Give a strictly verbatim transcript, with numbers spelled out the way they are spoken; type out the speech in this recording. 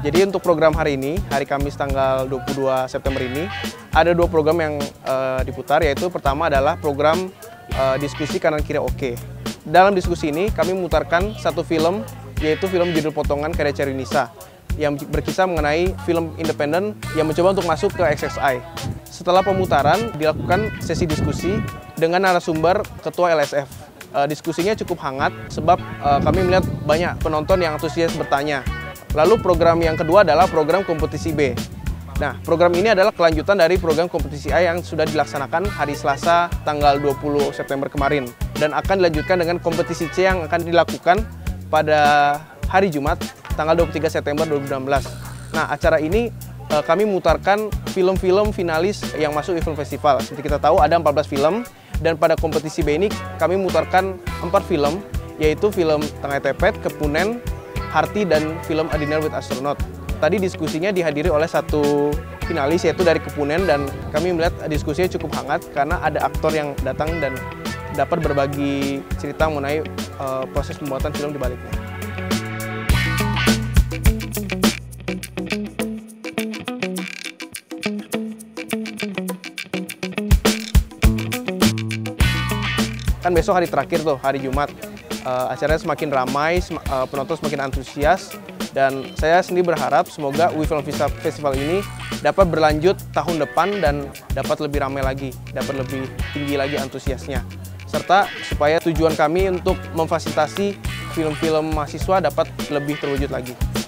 Jadi untuk program hari ini, hari Kamis tanggal dua puluh dua September ini, ada dua program yang uh, diputar, yaitu pertama adalah program uh, diskusi kanan kiri oke. Dalam diskusi ini kami memutarkan satu film, yaitu film judul Potongan karya Cherry Nisa, yang berkisah mengenai film independen yang mencoba untuk masuk ke X X I. Setelah pemutaran, dilakukan sesi diskusi dengan narasumber Ketua L S F. Uh, diskusinya cukup hangat sebab uh, kami melihat banyak penonton yang antusias bertanya. Lalu program yang kedua adalah program kompetisi B. Nah, program ini adalah kelanjutan dari program kompetisi A yang sudah dilaksanakan hari Selasa tanggal dua puluh September kemarin. Dan akan dilanjutkan dengan kompetisi C yang akan dilakukan pada hari Jumat tanggal dua puluh tiga September dua ribu enam belas. Nah, acara ini eh, kami memutarkan film-film finalis yang masuk di film festival. Seperti kita tahu ada empat belas film, dan pada kompetisi B ini kami memutarkan empat film, yaitu film Tengah Tepet, Kepunen, Harti, dan film A Dinner with Astronaut. Tadi diskusinya dihadiri oleh satu finalis, yaitu dari Kepunen, dan kami melihat diskusinya cukup hangat karena ada aktor yang datang dan dapat berbagi cerita mengenai uh, proses pembuatan film di baliknya. Kan besok hari terakhir tuh, hari Jumat. Uh, acaranya semakin ramai, sem uh, penonton semakin antusias, dan saya sendiri berharap semoga U I Film Festival ini dapat berlanjut tahun depan dan dapat lebih ramai lagi, dapat lebih tinggi lagi antusiasnya, serta supaya tujuan kami untuk memfasilitasi film-film mahasiswa dapat lebih terwujud lagi.